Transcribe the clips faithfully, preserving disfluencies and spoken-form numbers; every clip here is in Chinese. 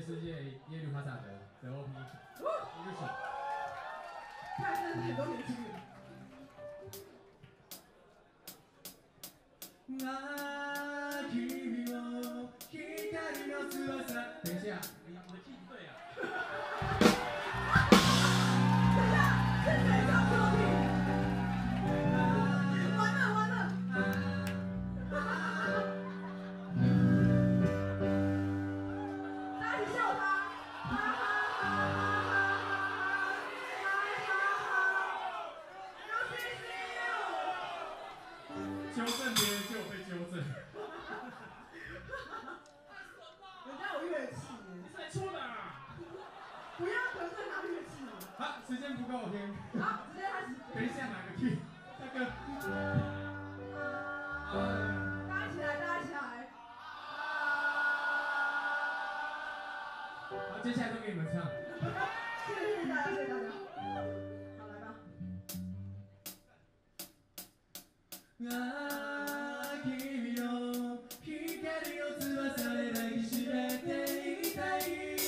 世界耶路哈萨德的 O P， 一个手。 看真的是很多年轻人。 等一下，你我的 key 不对啊。 等一下，是谁唱作品？完了完了！大家一起笑他！哈哈哈哈哈哈！ 纠正别人就有被纠正。 人家有乐器， 你是来错的啊！ 不要得罪拿乐器。 好，时间不够，我先。 好，直接开始。 等一下，哪个 key？ 大哥。 大家一起来，大家一起来。 好，接下来都给你们唱。 谢谢大家，谢谢大家。好，来吧。 あ君の光の翼で抱きしめていたい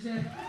谢。